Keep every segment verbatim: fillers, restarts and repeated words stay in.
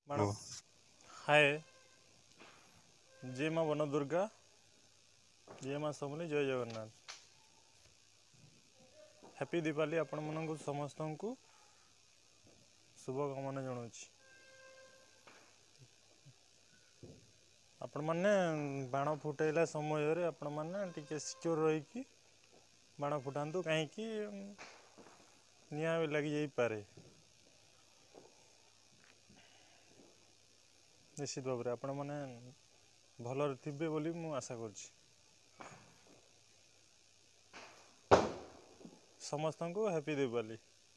हाय जय माँ वन दुर्गा जय माँ समली जय जगन्नाथ हैप्पी दीपावली आपण मन समस्त को शुभकामना जनाऊँ आपण मैंने बाण फुटेला समय आपण मैंने टिके सिक्योर रही बाण फुटातु कहीं निआ भी लगी जाई पारे निश्चित भाव आपण मैंने भल थे बोली मु आशा कर समस्त को हैप्पी दीपावली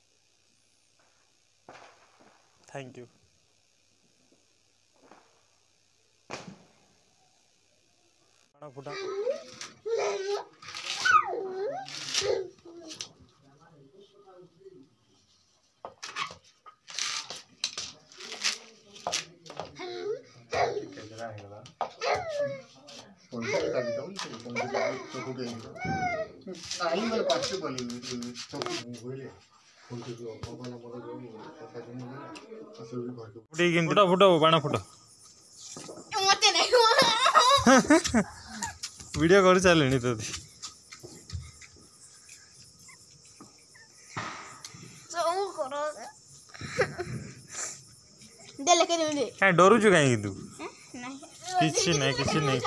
थैंक यू बाण फुटा फुटा फुटा बाण फुटा वीडियो कर चले तो क्या डरुचु कहीं तू किसी नहीं किसी नहीं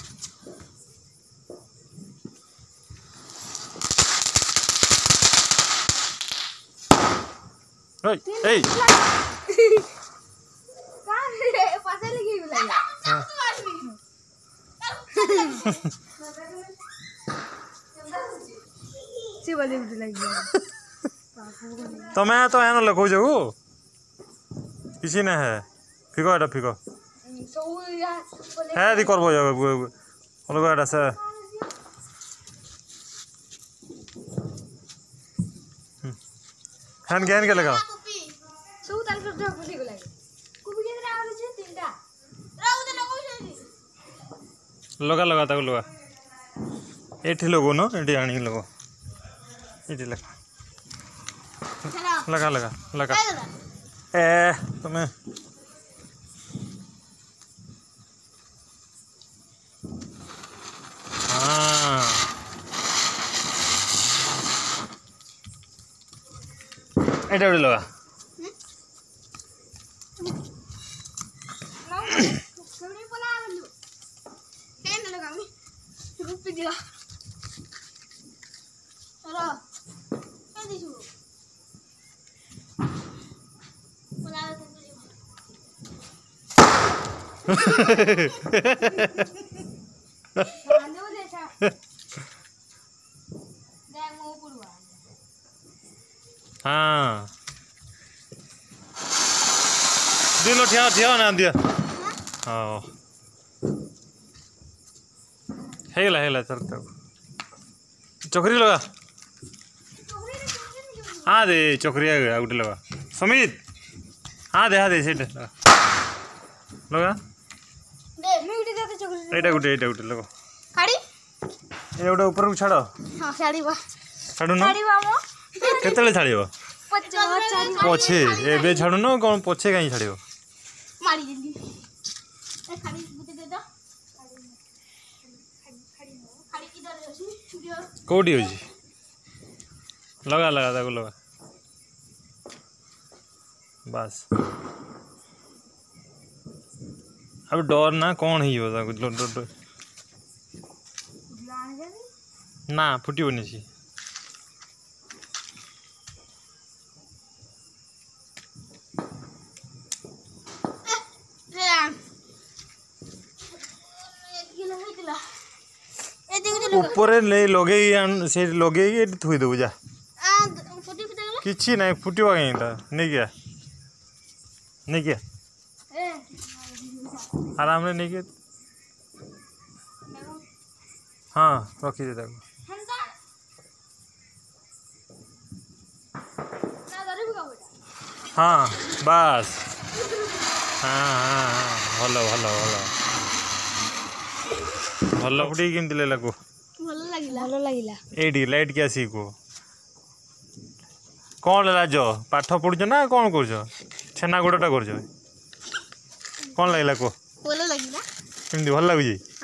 ओए ए पासे लगी बुलाया सी वाली भी लगी तो मैं तो है ना लगो जो किसी ने है फिको एटा फिको है दी करबो जो अलग एटा से हैन गैन के लगा सो ताल कर जो फटी गला कुबी के आले छे तीनटा राउ दे लगो छे लगा लगा ताको लगा एठी लगो न एठी आनी लगो एठी लगा लगा लगा लगा ए तुम्हें हाँ एटा उड़े लगा हाँ दिलो ठिया ठिया ना दिया हाँ हेला हेला चल चोकरी लगा हाँ दे चोकरी आ गया उठे लगा समीत हाँ दे हाँ दे सेट लगा लगा एटा गुटे एटा गुटे लगा खाड़ी ए ओटा ऊपर छाड़ हां छाड़ीबा छाड़ू न छाड़ीबा मो केतले छाड़ीबो पछे एबे छाड़ू न कोन पछे काई छाड़ीबो मारी जल्दी ए खाड़ी गुटे दे दो खाड़ी किधर होसी कोडी होजी लगा लगा ताको लगा बस अब डर ना कौन ही हो ताको डर डर ना फुटी बनी सी ऊपर ले लगे से लगे थुई देबु जा किछि नहीं फुटिबा कहीं ता नहीं क्या नहीं क्या आराम ने नहीं के हाँ रखी दे ताको हाँ बस हाँ हाँ हाँ भलो भलो भलो भलो फुटी केमती लेला को भलो लागिला भलो लागिला एडी लाइट के आसी को कौन लाज पाठ पढ़ुछ ना कौन कर छेना गोड़टा कर कौन लगला को ଭଲ ଲାଗିଲା କେମିତି ଭଲ ଲାଗୁଛି